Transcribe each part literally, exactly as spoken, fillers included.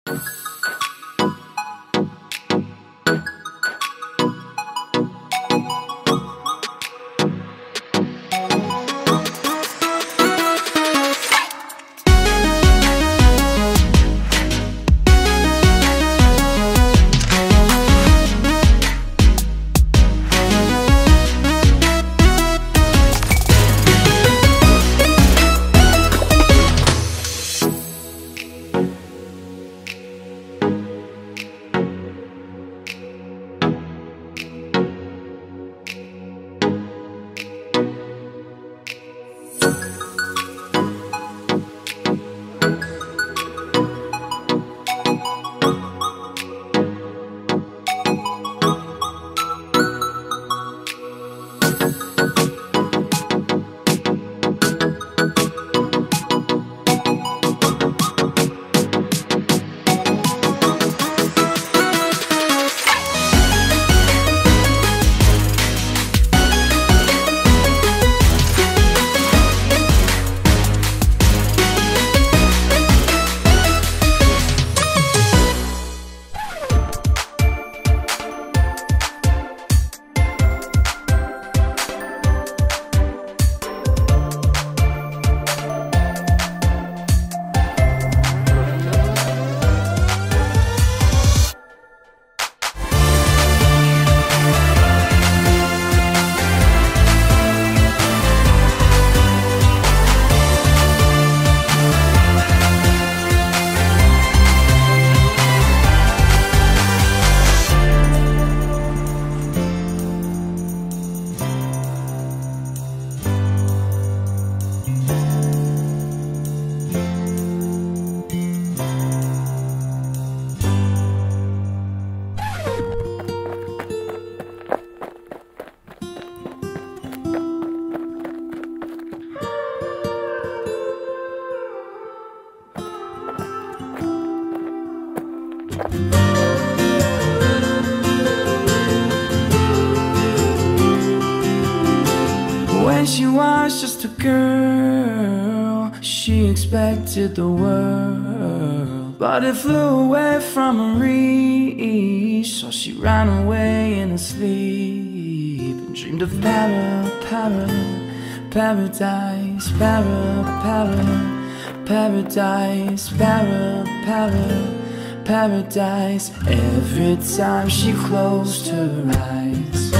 When she was just a girl, she expected the world, but it flew away from her reach. So she ran away in her sleep and dreamed of para, para, paradise, para, para, paradise, para, para, paradise. Every time she closed her eyes,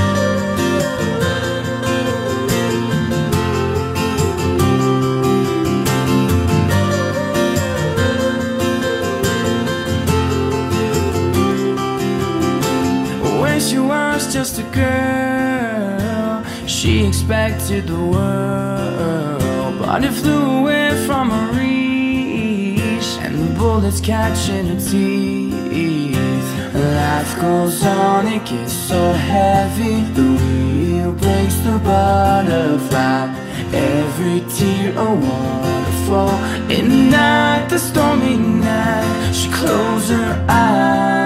she was just a girl, she expected the world, but it flew away from her reach, and the bullets catching her teeth. Life goes on, it gets so heavy, the wheel breaks the butterfly, every tear a waterfall. In the night, the stormy night, she closed her eyes.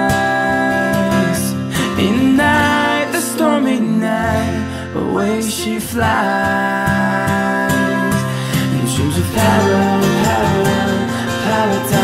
In the night, the stormy night, away she flies, and dreams of para, para, paradise.